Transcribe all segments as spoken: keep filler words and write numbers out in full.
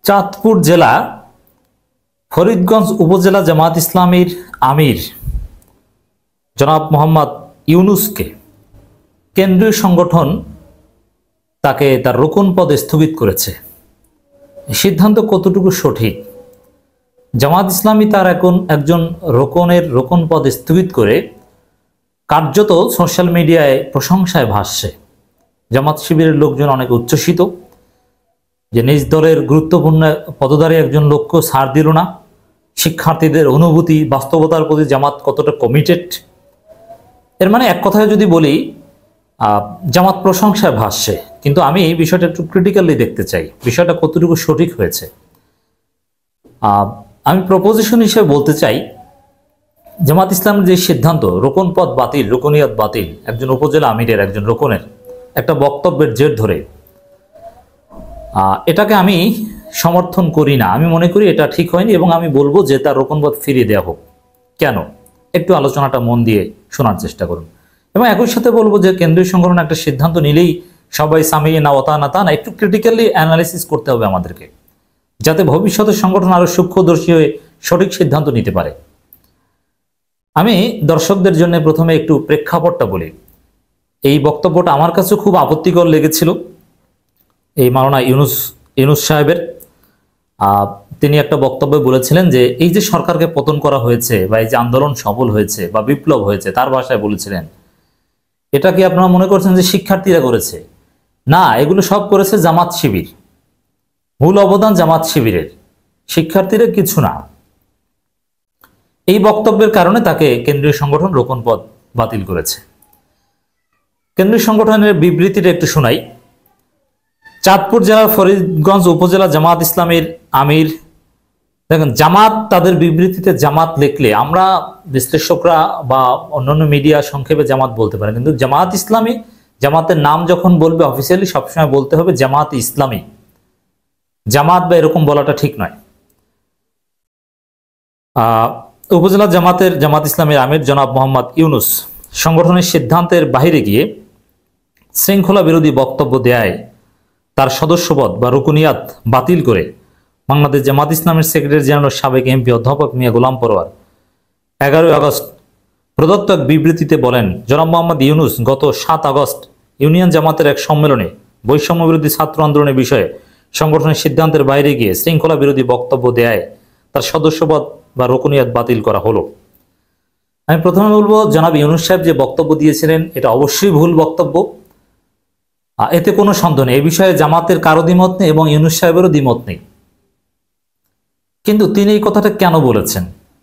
চাঁদপুর জেলা ফরিদগঞ্জ উপজেলা জামাত ইসলামীর আমির জনাব মোহাম্মদ ইউনুসকে কেন্দ্রীয় সংগঠন তাকে তার রোকন পদে স্থগিত করেছে। সিদ্ধান্ত কতটুকু সঠিক? জামাত ইসলামী তার এখন একজন রোকনের রোকন পদে স্থগিত করে কার্যত সোশ্যাল মিডিয়ায় প্রশংসায় ভাসছে। জামাত শিবিরের লোকজন অনেক উচ্ছ্বসিত যে নিজ দলের গুরুত্বপূর্ণ পদধারী একজন লোককে ছাড় দিল না। শিক্ষার্থীদের অনুভূতি বাস্তবতার প্রতি জামাত কতটা কমিটেড, এর মানে এক কথায় যদি বলি জামাত প্রশংসায় ভাসছে। কিন্তু আমি এই বিষয়টা একটু ক্রিটিক্যালি দেখতে চাই, বিষয়টা কতটুকু সঠিক হয়েছে। আমি প্রপোজিশন হিসেবে বলতে চাই, জামাত ইসলামের যে সিদ্ধান্ত রোকন পদ বাতিল, রোকনিয়ত বাতিল, একজন উপজেলা আমিরের একজন রোকনের একটা বক্তব্যের জের ধরে, এটাকে আমি সমর্থন করি না। আমি মনে করি এটা ঠিক হয়নি এবং আমি বলবো যে তার রোকন পদ ফিরিয়ে দেওয়া হোক। কেন? একটু আলোচনাটা মন দিয়ে শোনার চেষ্টা করুন এবং একই সাথে বলবো যে কেন্দ্রীয় সংগঠন একটা সিদ্ধান্ত নিলেই সবাই সামিয়ে না ওতা না তা না, একটু ক্রিটিক্যালি অ্যানালাইসিস করতে হবে আমাদেরকে, যাতে ভবিষ্যতে সংগঠন আরো সূক্ষ্মদর্শী হয়ে সঠিক সিদ্ধান্ত নিতে পারে। আমি দর্শকদের জন্য প্রথমে একটু প্রেক্ষাপটটা বলি। এই বক্তব্যটা আমার কাছে খুব আপত্তিকর লেগেছিল এই মাওলানা ইউনুস ইউনুস সাহেবের। তিনি একটা বক্তব্যে বলেছিলেন যে এই যে সরকারকে পতন করা হয়েছে বা এই যে আন্দোলন সফল হয়েছে বা বিপ্লব হয়েছে, তার ভাষায় বলেছিলেন এটা কি আপনারা মনে করছেন যে শিক্ষার্থীরা করেছে? না, এগুলো সব করেছে জামাত শিবির, মূল অবদান জামাত শিবিরের, শিক্ষার্থীরা কিছু না। এই বক্তব্যের কারণে তাকে কেন্দ্রীয় সংগঠন রোকন পদ বাতিল করেছে। কেন্দ্রীয় সংগঠনের বিবৃতিটা একটু শোনাই। চাঁদপুর জেলার ফরিদগঞ্জ উপজেলা জামাত ইসলামীর আমির, দেখেন জামাত তাদের বিবৃতিতে জামাত লিখলে আমরা বিশ্লেষকরা বা অন্যান্য মিডিয়া সংক্ষেপে জামাত বলতে পারে, কিন্তু জামাত ইসলামী, জামাতের নাম যখন বলবে অফিসিয়ালি সবসময় বলতে হবে জামাত ইসলামী। জামাত বা এরকম বলাটা ঠিক নয়। আহ উপজেলা জামাতের জামাত ইসলামীর আমির জনাব মোহাম্মদ ইউনুস সংগঠনের সিদ্ধান্তের বাহিরে গিয়ে শৃঙ্খলা বিরোধী বক্তব্য দেয় তার সদস্যপদ বা রুকুনিয়াত বাতিল করে বাংলাদেশ জামাত ইসলামের সেক্রেটারি জেনারেল সাবেক এমপি অধ্যাপক মিয়া গোলাম পরোয়ার এগারোই আগস্ট প্রদত্ত এক বিবৃতিতে বলেন, জনাব মোহাম্মদ ইউনুস গত সাত আগস্ট ইউনিয়ন জামাতের এক সম্মেলনে বৈষম্য বিরোধী ছাত্র আন্দোলনের বিষয়ে সংগঠনের সিদ্ধান্তের বাইরে গিয়ে শৃঙ্খলা বিরোধী বক্তব্য দেয় তার সদস্যপদ বা রুকুনিয়াত বাতিল করা হলো। আমি প্রথমে বলবো, জনাব ইউনুস সাহেব যে বক্তব্য দিয়েছিলেন এটা অবশ্যই ভুল বক্তব্য, এতে কোনো সন্দেহ নেই। এই বিষয়ে জামাতের কারো দ্বিমত নেই এবং ইউনুস সাহেবেরও দ্বিমত নেই। কিন্তু তিনি এই কথাটা কেন বলেছেন,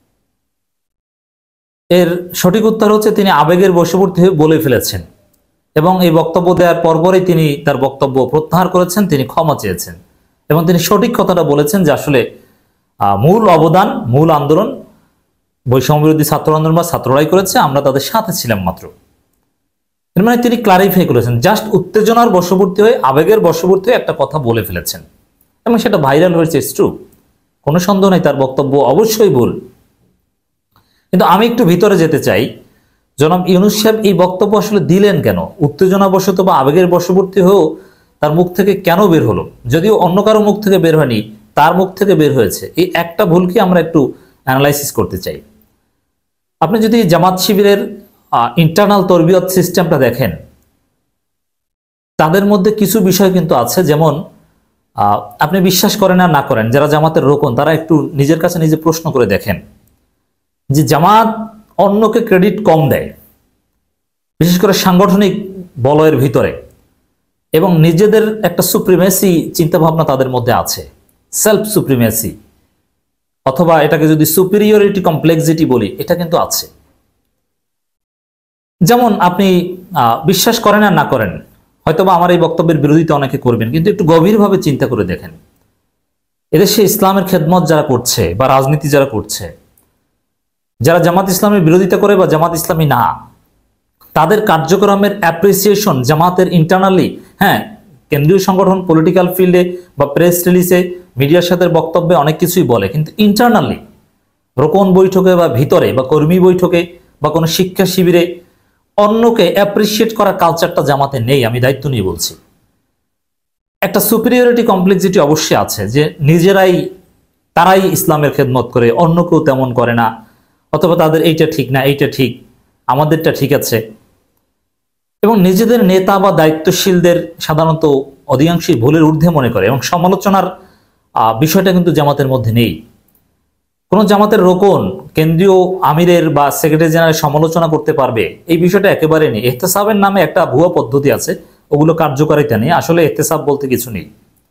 এর সঠিক উত্তর হচ্ছে তিনি আবেগের বশবর্তী হয়ে বলে ফেলেছেন এবং এই বক্তব্য দেওয়ার পরপরই তিনি তার বক্তব্য প্রত্যাহার করেছেন, তিনি ক্ষমা চেয়েছেন এবং তিনি সঠিক কথাটা বলেছেন যে আসলে মূল অবদান, মূল আন্দোলন বৈষম্য বিরোধী ছাত্র আন্দোলন বা ছাত্ররাই করেছে, আমরা তাদের সাথে ছিলাম মাত্র। এর মানে তিনি ক্লারিফাই করেছেন, জাস্ট উত্তেজনার বশবর্তী হয়ে, আবেগের বশবর্তী হয়ে একটা কথা বলে ফেলেছেন এবং সেটা ভাইরাল হয়েছে। ইটস ট্রু, কোনো সন্দেহ নেই তার বক্তব্য অবশ্যই ভুল। কিন্তু আমি একটু ভিতরে যেতে চাই, জনাব ইউনুস সাহেব এই বক্তব্য আসলে দিলেন কেন? উত্তেজনাবশত বা আবেগের বশবর্তী হয়েও তার মুখ থেকে কেন বের হলো? যদিও অন্য কারো মুখ থেকে বের হয়নি, তার মুখ থেকে বের হয়েছে। এই একটা ভুলকে আমরা একটু অ্যানালাইসিস করতে চাই। আপনি যদি জামাত শিবিরের ইন্টারনাল তরবিয়ত সিস্টেমটা দেখেন, তাদের মধ্যে কিছু বিষয় কিন্তু আছে, যেমন আপনি বিশ্বাস করেন আর না করেন, যারা জামাতের রোকন তারা একটু নিজের কাছে নিজে প্রশ্ন করে দেখেন যে জামাত অন্যকে ক্রেডিট কম দেয়, বিশেষ করে সাংগঠনিক বলয়ের ভিতরে, এবং নিজেদের একটা সুপ্রিমেসি চিন্তাভাবনা তাদের মধ্যে আছে, সেলফ সুপ্রিমেসি, অথবা এটাকে যদি সুপিরিয়রিটি কমপ্লেক্সিটি বলি, এটা কিন্তু আছে। যেমন আপনি বিশ্বাস করেন আর না করেন, হয়তোবা আমার এই বক্তব্যের বিরোধিতা অনেকে করবেন, কিন্তু একটু গভীরভাবে চিন্তা করে দেখেন, এদেশে ইসলামের খেদমত যারা করছে বা রাজনীতি যারা করছে, যারা জামাত ইসলামের বিরোধিতা করে বা জামাত ইসলামী না, তাদের কার্যক্রমের অ্যাপ্রিসিয়েশন জামাতের ইন্টারনালি, হ্যাঁ কেন্দ্রীয় সংগঠন পলিটিক্যাল ফিল্ডে বা প্রেস রিলিজে মিডিয়ার সাথে বক্তব্যে অনেক কিছুই বলে, কিন্তু ইন্টারনালি রোকন বৈঠকে বা ভিতরে বা কর্মী বৈঠকে বা কোনো শিক্ষা শিবিরে অন্যকে অ্যাপ্রিসিয়েট করার কালচারটা জামাতে নেই। আমি দায়িত্ব নিয়ে বলছি। একটা সুপিরিয়রিটি কমপ্লেক্সিটি অবশ্যই আছে, যে নিজেরাই তারাই ইসলামের খেদমত করে, অন্য কেউ তেমন করে না, অথবা তাদের এইটা ঠিক না, এইটা ঠিক, আমাদেরটা ঠিক আছে। এবং নিজেদের নেতা বা দায়িত্বশীলদের সাধারণত অধিকাংশই ভুলের ঊর্ধ্বে মনে করে, এবং সমালোচনার বিষয়টা কিন্তু জামাতের মধ্যে নেই। কোন জামাতের রোকন কেন্দ্রীয় আমিরের বা সেক্রেটারি জেনারেল সমালোচনা করতে পারবে, এই বিষয়টা একেবারে নেই। ইহতেসাবের নামে একটা ভুয়া পদ্ধতি আছে, ওগুলো কার্যকারিতা নেই, আসলে ইহতেসাব বলতে কিছু নেই।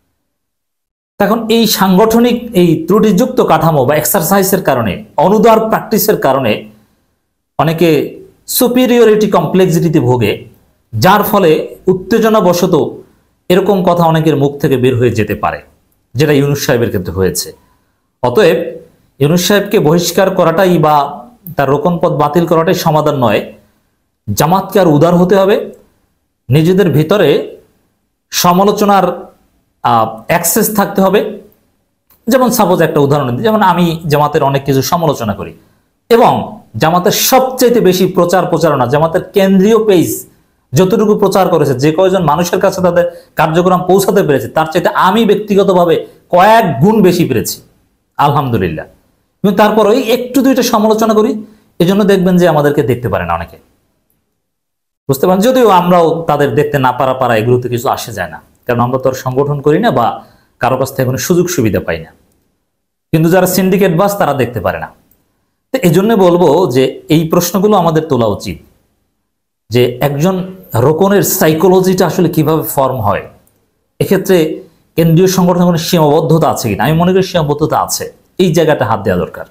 এখন এই সাংগঠনিক এই ত্রুটিযুক্ত কাঠামো বা এক্সারসাইজের কারণে, অনুদার প্র্যাকটিসের কারণে অনেকে সুপিরিয়রিটি কমপ্লেক্সিটিতে ভোগে, যার ফলে উত্তেজনাবশত এরকম কথা অনেকের মুখ থেকে বের হয়ে যেতে পারে, যেটা ইউনূস সাহেবের ক্ষেত্রে হয়েছে। অতএব ইউনূস সাহেবকে বহিষ্কার করাটাই বা তার রোকন পদ বাতিল করাটাই সমাধান নয়। জামাতকে আর উদার হতে হবে, নিজেদের ভিতরে সমালোচনার অ্যাক্সেস থাকতে হবে। যেমন সাপোজ একটা উদাহরণ দিই, যেমন আমি জামাতের অনেক কিছু সমালোচনা করি, এবং জামাতের সবচেয়ে বেশি প্রচার প্রচারণা, জামাতের কেন্দ্রীয় পেজ যতটুকু প্রচার করেছে, যে কয়জন মানুষের কাছে তাদের কার্যক্রম পৌঁছাতে পেরেছে, তার চাইতে আমি ব্যক্তিগতভাবে কয়েক গুণ বেশি পেরেছি, আলহামদুলিল্লাহ। কিন্তু তারপর ওই একটু দুইটা সমালোচনা করি, এজন্য দেখবেন যে আমাদেরকে দেখতে পারে না অনেকে, বুঝতে পারেন। যদিও আমরাও তাদের দেখতে না পারা পারা এগুলোতে কিছু আসে যায় না, কারণ আমরা তো আর সংগঠন করি না বা কারো কাছ থেকে কোনো সুযোগ সুবিধা পাই না। কিন্তু যারা সিন্ডিকেট বাস তারা দেখতে পারে না। তো এই জন্য বলবো যে এই প্রশ্নগুলো আমাদের তোলা উচিত, যে একজন রোকনের সাইকোলজিটা আসলে কিভাবে ফর্ম হয়। এক্ষেত্রে কেন্দ্রীয় সংগঠনের কোনো সীমাবদ্ধতা আছে কিনা, আমি মনে করি সীমাবদ্ধতা আছে, এই জায়গাটা হাত দেওয়া দরকার।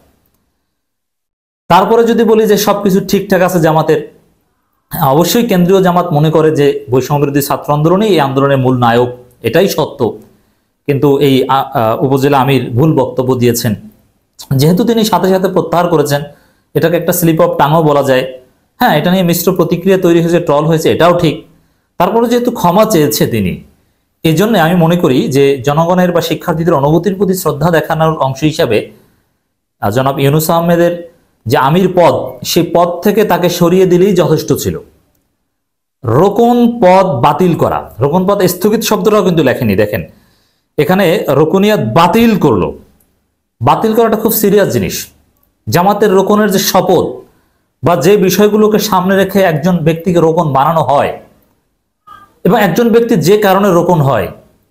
তারপরে যদি বলি যে সবকিছু ঠিকঠাক আছে জামাতের, অবশ্যই কেন্দ্রীয় জামাত মনে করে যে বৈষম্যবিরোধী ছাত্র আন্দোলনই এই আন্দোলনের মূল নায়ক, এটাই সত্য। কিন্তু এই উপজেলা আমির ভুল বক্তব্য দিয়েছেন, যেহেতু তিনি সাথে সাথে প্রত্যাহার করেছেন, এটাকে একটা স্লিপ অফ টাংও বলা যায়। হ্যাঁ, এটা নিয়ে মিশ্র প্রতিক্রিয়া তৈরি হয়েছে, ট্রল হয়েছে, এটাও ঠিক। তারপরে যেহেতু ক্ষমা চেয়েছে তিনি, এই জন্য আমি মনে করি যে জনগণের বা শিক্ষার্থীদের অনুভূতির প্রতি শ্রদ্ধা দেখানোর অংশ হিসাবে জনাব ইউনূস আহমেদের যে আমির পদ, সেই পদ থেকে তাকে সরিয়ে দিলেই যথেষ্ট ছিল। রোকন পদ বাতিল করা, রোকন পদ স্থগিত শব্দটাও কিন্তু লেখেনি, দেখেন এখানে রোকনিয়াত বাতিল করলো। বাতিল করাটা খুব সিরিয়াস জিনিস। জামাতের রোকনের যে শপথ বা যে বিষয়গুলোকে সামনে রেখে একজন ব্যক্তিকে রোকন বানানো হয়, এবং একজন ব্যক্তি যে কারণে রোকন হয়,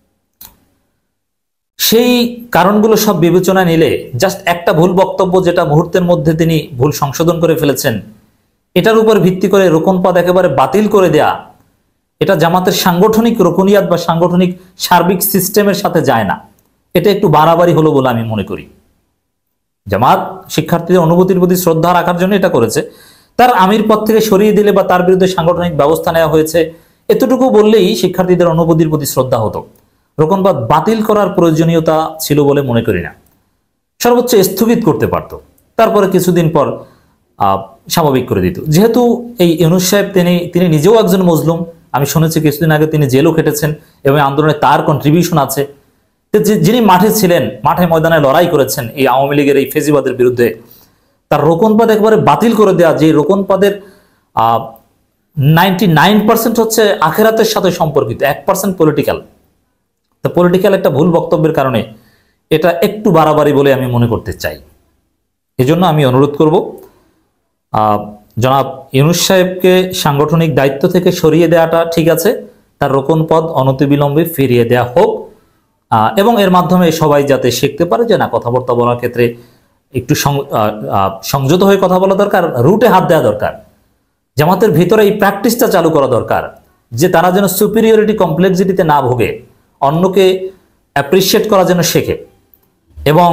সেই কারণগুলো সব বিবেচনায় নিলে জাস্ট একটা ভুল বক্তব্য, যেটা মুহূর্তের মধ্যে তিনি ভুল সংশোধন করে ফেলেছেন, এটার উপর ভিত্তি করে রোকন পদ একেবারে বাতিল করে দেয়া, এটা জামাতের সাংগঠনিক রোকনিয়াত বা সাংগঠনিক সার্বিক সিস্টেমের সাথে যায় না। এটা একটু বাড়াবাড়ি হলো বলে আমি মনে করি। জামাত শিক্ষার্থীদের অনুভূতির প্রতি শ্রদ্ধা রাখার জন্য এটা করেছে। তার আমির পদ থেকে সরিয়ে দিলে বা তার বিরুদ্ধে সাংগঠনিক ব্যবস্থা নেওয়া হয়েছে, এতটুকু বললেই শিক্ষার্থীদের অনুভূতির প্রতি শ্রদ্ধা হতো। রোকনবাদ বাতিল করার প্রয়োজনীয়তা ছিল বলে মনে করি না। সর্বোচ্চ স্থগিত করতে পারত, তারপরে কিছুদিন পর স্বাভাবিক করে দিত। যেহেতু এই ইউনূস সাহেব তিনি তিনি নিজেও একজন মজলুম, আমি শুনেছি কিছুদিন আগে তিনি জেলও খেটেছেন এবং আন্দোলনে তার কন্ট্রিবিউশন আছে। যিনি মাঠে ছিলেন, মাঠে ময়দানে লড়াই করেছেন এই আওয়ামী লীগের এই ফেজিবাদের বিরুদ্ধে, তার রোকনপদ একবারে বাতিল করে দেওয়া, যে রোকনপদের আহ নাইনটি নাইন পার্সেন্ট হচ্ছে আখেরাতের সাথে সম্পর্কিত, এক পার্সেন্ট পলিটিক্যাল। তো পলিটিক্যাল একটা ভুল বক্তব্যের কারণে এটা একটু বাড়াবাড়ি বলে আমি মনে করতে চাই। এজন্য আমি অনুরোধ করব আহ জনাব ইউনূস সাহেবকে সাংগঠনিক দায়িত্ব থেকে সরিয়ে দেওয়াটা ঠিক আছে, তার রোকন পদ অনতিবিলম্বে ফিরিয়ে দেওয়া হোক, এবং এর মাধ্যমে সবাই যাতে শিখতে পারে যে না, কথাবার্তা বলার ক্ষেত্রে একটু সংযত হয়ে কথা বলা দরকার, রুটে হাত দেওয়া দরকার। জামাতের ভিতরে এই প্র্যাকটিসটা চালু করা দরকার, যে তারা যেন সুপিরিয়রিটি কমপ্লেক্সিটিতে না ভোগে, অন্যকে অ্যাপ্রিসিয়েট করা যেন শেখে এবং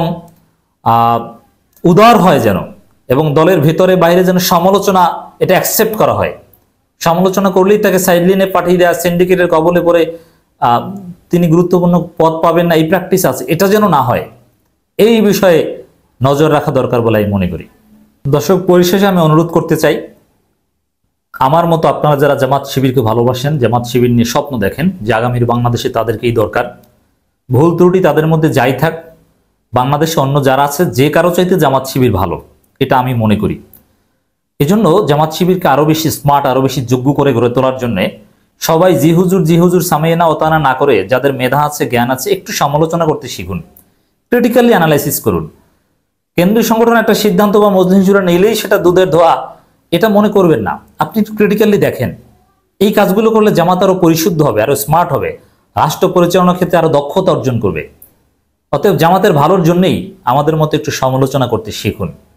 উদার হয় যেন, এবং দলের ভিতরে বাইরে যেন সমালোচনা এটা অ্যাকসেপ্ট করা হয়। সমালোচনা করলেই তাকে সাইডলাইনে পাঠিয়ে দেওয়া, সিন্ডিকেটের কবলে পড়ে তিনি গুরুত্বপূর্ণ পদ পাবেন না, এই প্র্যাকটিস আছে, এটা যেন না হয়। এই বিষয়ে নজর রাখা দরকার বলে আমি মনে করি। দর্শক, পরিশেষে আমি অনুরোধ করতে চাই, আমার মতো আপনারা যারা জামাত শিবিরকে ভালোবাসেন, জামাত শিবির নিয়ে স্বপ্ন দেখেন যে আগামীর বাংলাদেশে তাদেরকেই দরকার, ভুল ত্রুটি তাদের মধ্যে যাই থাক, বাংলাদেশে অন্য যারা আছে যে কারো চাইতে জামাত শিবির ভালো, এটা আমি মনে করি। এজন্য জামাত শিবিরকে আরো বেশি স্মার্ট, আরো বেশি যোগ্য করে গড়ে তোলার জন্য সবাই জি হুজুর জি হুজুর সামিয়ানা ওতানা না করে যাদের মেধা আছে জ্ঞান আছে একটু সমালোচনা করতে শিখুন, ক্রিটিক্যালি অ্যানালাইসিস করুন। কেন্দ্রীয় সংগঠন একটা সিদ্ধান্ত বা মজলিসুরা নিলেই সেটা দুধের ধোয়া, এটা মনে করবেন না। আপনি ক্রিটিক্যালি দেখেন এই কাজগুলো করলে জামাত আরো পরিশুদ্ধ হবে, আরো স্মার্ট হবে, রাষ্ট্র পরিচালনার ক্ষেত্রে আরো দক্ষতা অর্জন করবে। অতএব জামাতের ভালোর জন্যই আমাদের মতো একটু সমালোচনা করতে শিখুন।